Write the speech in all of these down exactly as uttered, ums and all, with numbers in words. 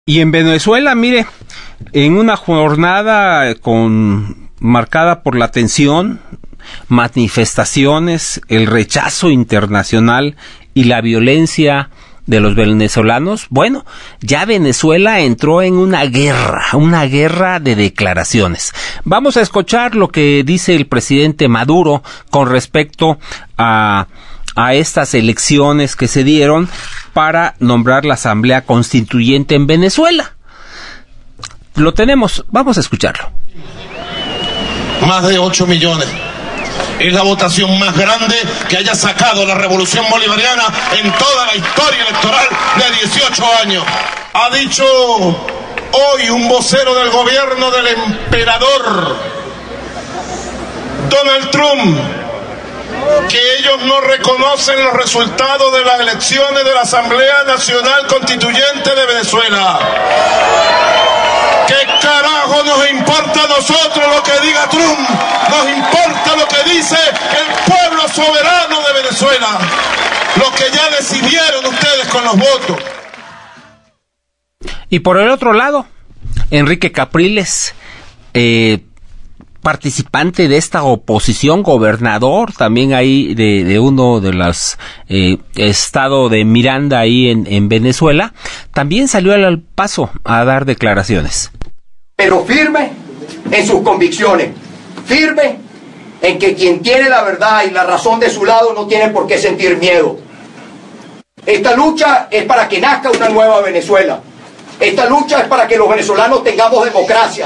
Y en Venezuela, mire, en una jornada con marcada por la tensión, manifestaciones, el rechazo internacional y la violencia de los venezolanos, bueno, ya Venezuela entró en una guerra, una guerra de declaraciones. Vamos a escuchar lo que dice el presidente Maduro con respecto a, a estas elecciones que se dieron para nombrar la Asamblea Constituyente en Venezuela. Lo tenemos, vamos a escucharlo. Más de ocho millones. Es la votación más grande que haya sacado la revolución bolivariana en toda la historia electoral de dieciocho años. Ha dicho hoy un vocero del gobierno del emperador Donald Trump que ellos no reconocen los resultados de las elecciones de la Asamblea Nacional Constituyente de Venezuela. ¿Qué carajo nos importa a nosotros lo que diga Trump? Nos importa lo que dice el pueblo soberano de Venezuela, lo que ya decidieron ustedes con los votos. Y por el otro lado, Enrique Capriles, eh, participante de esta oposición, gobernador también ahí de, de uno de los eh, estado de Miranda ahí en, en Venezuela, también salió al paso a dar declaraciones. Pero firme en sus convicciones, firme en que quien tiene la verdad y la razón de su lado no tiene por qué sentir miedo. Esta lucha es para que nazca una nueva Venezuela. Esta lucha es para que los venezolanos tengamos democracia.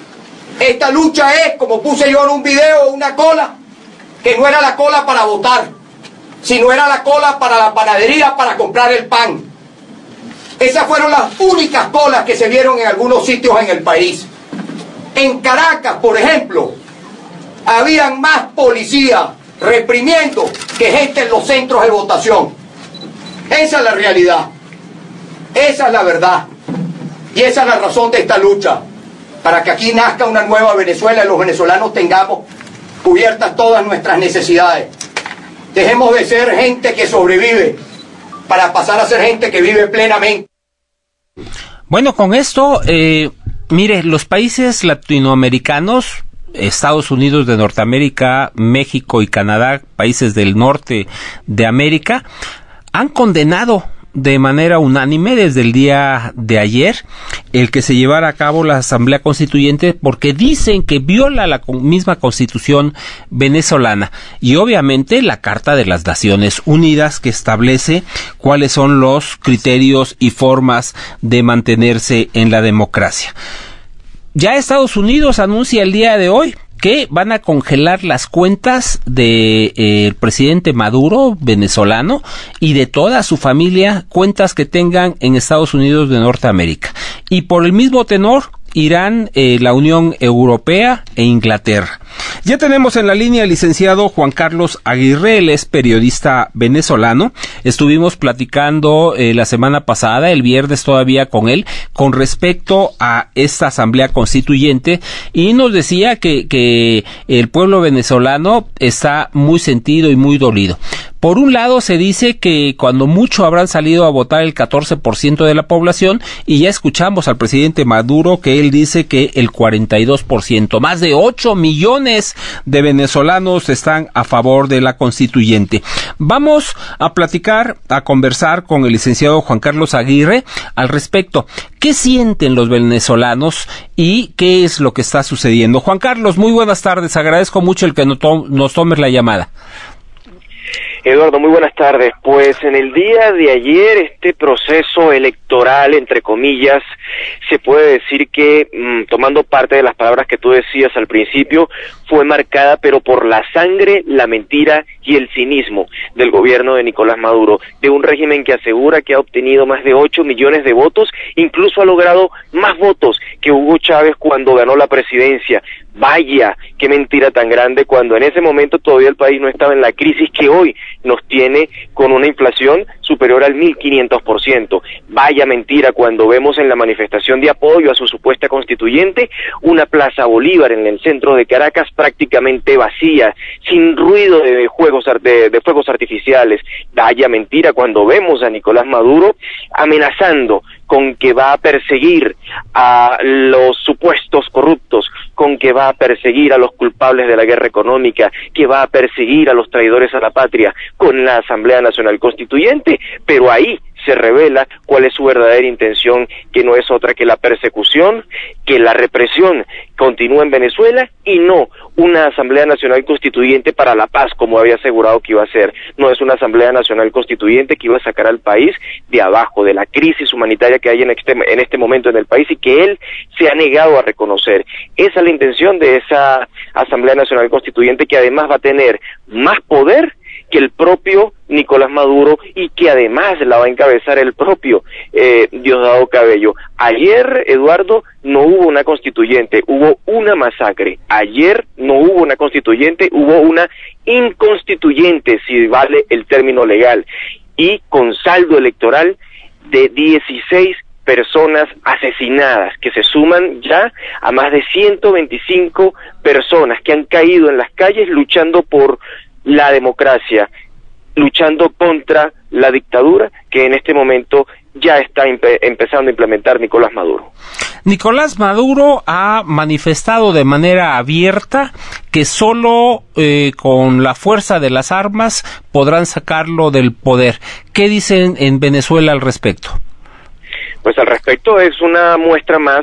Esta lucha es, como puse yo en un video, una cola, que no era la cola para votar, sino era la cola para la panadería para comprar el pan. Esas fueron las únicas colas que se vieron en algunos sitios en el país. En Caracas, por ejemplo, habían más policías reprimiendo que gente en los centros de votación. Esa es la realidad. Esa es la verdad. Y esa es la razón de esta lucha. Para que aquí nazca una nueva Venezuela y los venezolanos tengamos cubiertas todas nuestras necesidades. Dejemos de ser gente que sobrevive para pasar a ser gente que vive plenamente. Bueno, con esto, eh, mire, los países latinoamericanos, Estados Unidos de Norteamérica, México y Canadá, países del norte de América, han condenado de manera unánime desde el día de ayer el que se llevara a cabo la Asamblea Constituyente porque dicen que viola la misma Constitución venezolana y obviamente la Carta de las Naciones Unidas que establece cuáles son los criterios y formas de mantenerse en la democracia. Ya Estados Unidos anuncia el día de hoy que van a congelar las cuentas de eh, el presidente Maduro, venezolano, y de toda su familia, cuentas que tengan en Estados Unidos de Norteamérica. Y por el mismo tenor, irán eh, la Unión Europea e Inglaterra. Ya tenemos en la línea al licenciado Juan Carlos Aguirre, él es periodista venezolano. Estuvimos platicando eh, la semana pasada, el viernes todavía con él, con respecto a esta Asamblea Constituyente y nos decía que, que el pueblo venezolano está muy sentido y muy dolido. Por un lado se dice que cuando mucho habrán salido a votar el catorce por ciento de la población y ya escuchamos al presidente Maduro que él dice que el cuarenta y dos por ciento, más de ocho millones de venezolanos están a favor de la constituyente. Vamos a platicar, a conversar con el licenciado Juan Carlos Aguirre al respecto. ¿Qué sienten los venezolanos y qué es lo que está sucediendo? Juan Carlos, muy buenas tardes, agradezco mucho el que nos tomes la llamada. Eduardo, muy buenas tardes. Pues en el día de ayer este proceso electoral, entre comillas, se puede decir que, mmm, tomando parte de las palabras que tú decías al principio, fue marcada pero por la sangre, la mentira y el cinismo del gobierno de Nicolás Maduro, de un régimen que asegura que ha obtenido más de ocho millones de votos, incluso ha logrado más votos que Hugo Chávez cuando ganó la presidencia. Vaya, qué mentira tan grande cuando en ese momento todavía el país no estaba en la crisis que hoy nos tiene con una inflación superior al mil quinientos por ciento. Vaya mentira cuando vemos en la manifestación de apoyo a su supuesta constituyente una Plaza Bolívar en el centro de Caracas prácticamente vacía, sin ruido de juegos de, de fuegos artificiales. Vaya mentira cuando vemos a Nicolás Maduro amenazando con que va a perseguir a los supuestos corruptos, con que va a perseguir a los culpables de la guerra económica, que va a perseguir a los traidores a la patria con la Asamblea Nacional Constituyente, pero ahí se revela cuál es su verdadera intención, que no es otra que la persecución, que la represión continúa en Venezuela y no una Asamblea Nacional Constituyente para la paz, como había asegurado que iba a ser. No es una Asamblea Nacional Constituyente que iba a sacar al país de abajo, de la crisis humanitaria que hay en este, en este momento en el país y que él se ha negado a reconocer. Esa es la intención de esa Asamblea Nacional Constituyente, que además va a tener más poder que el propio Nicolás Maduro y que además la va a encabezar el propio eh, Diosdado Cabello. Ayer, Eduardo, no hubo una constituyente, hubo una masacre. Ayer no hubo una constituyente, hubo una inconstituyente, si vale el término legal, y con saldo electoral de dieciséis personas asesinadas, que se suman ya a más de ciento veinticinco personas que han caído en las calles luchando por la democracia, luchando contra la dictadura que en este momento ya está empe- empezando a implementar Nicolás Maduro. Nicolás Maduro ha manifestado de manera abierta que solo eh, con la fuerza de las armas podrán sacarlo del poder. ¿Qué dicen en Venezuela al respecto? Pues al respecto es una muestra más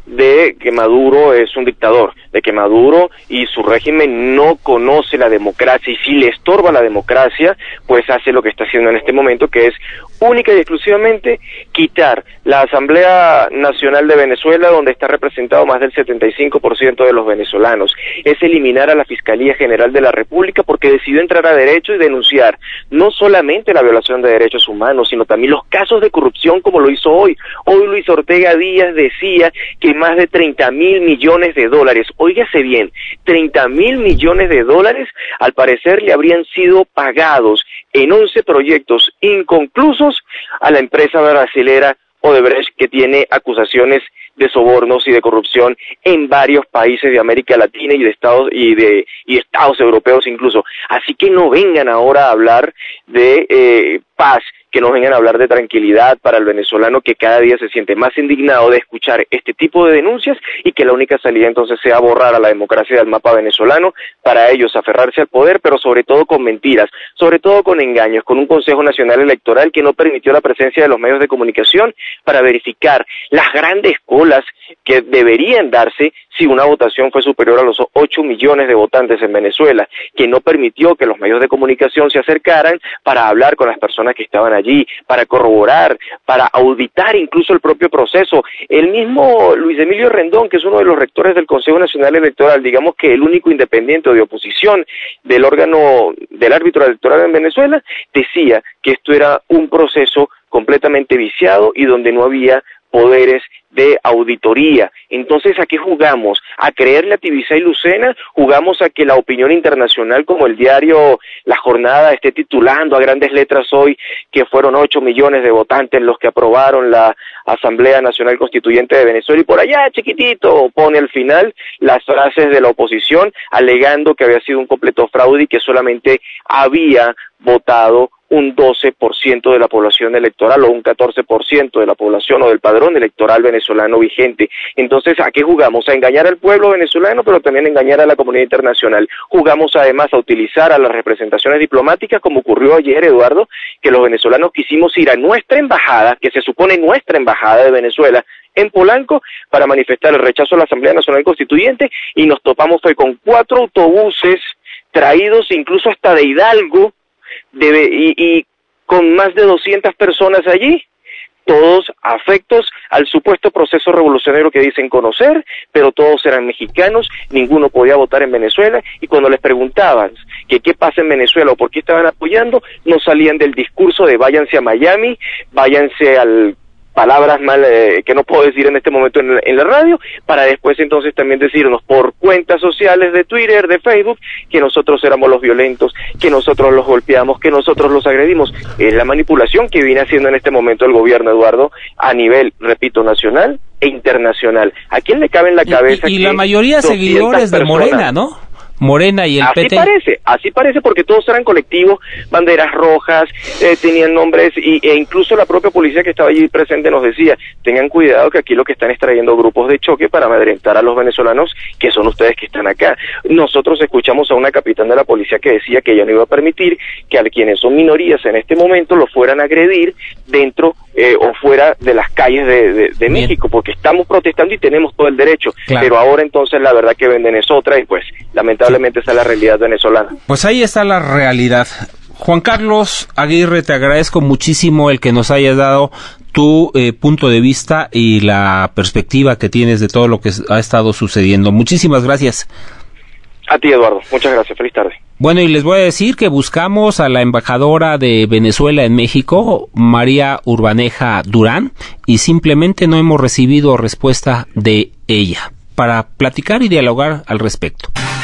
de que Maduro es un dictador, de que Maduro y su régimen no conoce la democracia, y si le estorba la democracia, pues hace lo que está haciendo en este momento, que es única y exclusivamente quitar la Asamblea Nacional de Venezuela, donde está representado más del setenta y cinco por ciento de los venezolanos. Es eliminar a la Fiscalía General de la República porque decidió entrar a derecho y denunciar no solamente la violación de derechos humanos, sino también los casos de corrupción, como lo hizo hoy. Hoy Luis Ortega Díaz decía que más de treinta mil millones de dólares, óigase bien, treinta mil millones de dólares, al parecer le habrían sido pagados en once proyectos inconclusos a la empresa brasilera Odebrecht, que tiene acusaciones de sobornos y de corrupción en varios países de América Latina y de estados y de y estados europeos incluso. Así que no vengan ahora a hablar de eh, paz, que no vengan a hablar de tranquilidad para el venezolano, que cada día se siente más indignado de escuchar este tipo de denuncias, y que la única salida entonces sea borrar a la democracia del mapa venezolano, para ellos aferrarse al poder, pero sobre todo con mentiras, sobre todo con engaños, con un Consejo Nacional Electoral que no permitió la presencia de los medios de comunicación para verificar las grandes colas que deberían darse si una votación fue superior a los ocho millones de votantes en Venezuela, que no permitió que los medios de comunicación se acercaran para hablar con las personas que estaban allí, para corroborar, para auditar incluso el propio proceso. El mismo Luis Emilio Rendón, que es uno de los rectores del Consejo Nacional Electoral, digamos que el único independiente de oposición del órgano del árbitro electoral en Venezuela, decía que esto era un proceso completamente viciado y donde no había poderes de auditoría. Entonces, ¿a qué jugamos? ¿A creerle a Tibisay y Lucena? ¿Jugamos a que la opinión internacional, como el diario La Jornada, esté titulando a grandes letras hoy que fueron ocho millones de votantes los que aprobaron la Asamblea Nacional Constituyente de Venezuela, y por allá, chiquitito, pone al final las frases de la oposición alegando que había sido un completo fraude y que solamente había votado un doce por ciento de la población electoral o un catorce por ciento de la población o del padrón electoral venezolano vigente? Entonces, ¿a qué jugamos? A engañar al pueblo venezolano, pero también a engañar a la comunidad internacional. Jugamos además a utilizar a las representaciones diplomáticas, como ocurrió ayer, Eduardo, que los venezolanos quisimos ir a nuestra embajada, que se supone nuestra embajada de Venezuela, en Polanco, para manifestar el rechazo a la Asamblea Nacional Constituyente, y nos topamos fue con cuatro autobuses traídos incluso hasta de Hidalgo, De, y, y con más de doscientas personas allí, todos afectos al supuesto proceso revolucionario que dicen conocer, pero todos eran mexicanos, ninguno podía votar en Venezuela, y cuando les preguntaban que qué pasa en Venezuela o por qué estaban apoyando, no salían del discurso de váyanse a Miami, váyanse al palabras mal eh, que no puedo decir en este momento en la, en la radio, para después entonces también decirnos por cuentas sociales de Twitter, de Facebook, que nosotros éramos los violentos, que nosotros los golpeamos, que nosotros los agredimos. Es la manipulación que viene haciendo en este momento el gobierno, Eduardo, a nivel, repito, nacional e internacional. ¿A quién le cabe en la cabeza? Y, y, y la mayoría seguidores de Morena, ¿no? Morena y el así P T. Así parece, así parece porque todos eran colectivos, banderas rojas, eh, tenían nombres y, e incluso la propia policía que estaba allí presente nos decía, tengan cuidado que aquí lo que están es trayendo grupos de choque para amedrentar a los venezolanos, que son ustedes que están acá. Nosotros escuchamos a una capitán de la policía que decía que ella no iba a permitir que a quienes son minorías en este momento los fueran a agredir dentro eh, o fuera de las calles de, de, de México, porque estamos protestando y tenemos todo el derecho, claro. Pero ahora entonces la verdad que venden es otra y pues lamentablemente sí. Esa es la realidad venezolana. Pues ahí está la realidad. Juan Carlos Aguirre, te agradezco muchísimo el que nos hayas dado tu eh, punto de vista y la perspectiva que tienes de todo lo que ha estado sucediendo. Muchísimas gracias. A ti, Eduardo. Muchas gracias. Feliz tarde. Bueno, y les voy a decir que buscamos a la embajadora de Venezuela en México, María Urbaneja Durán, y simplemente no hemos recibido respuesta de ella para platicar y dialogar al respecto.